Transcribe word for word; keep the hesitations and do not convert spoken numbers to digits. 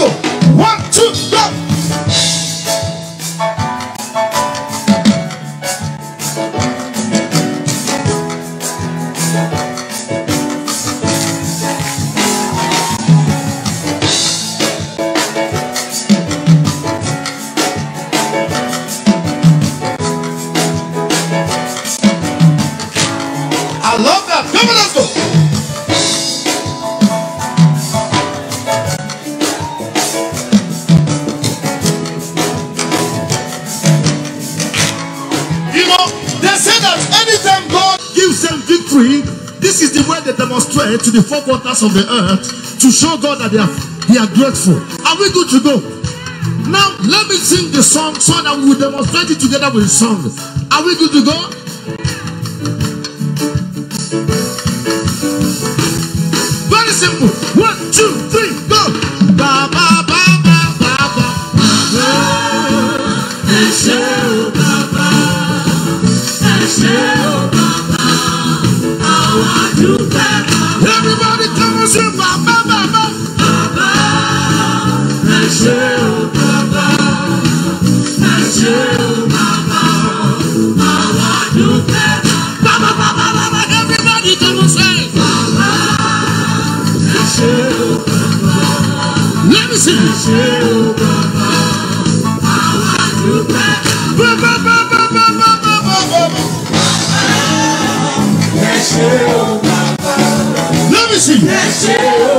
go. One, two, go. I love that. Come on, let's go. You know, they say that anytime God gives them victory, this is the way they demonstrate to the four quarters of the earth to show God that they are, they are grateful. Are we good to go? Now, let me sing the song so that we will demonstrate it together with the song. Are we good to go? Very simple. One, two, three, go. Ba ba ba ba ba ba. Everybody come and sing ba ba ba ba. Everybody come and sing. Let me see. Let me see.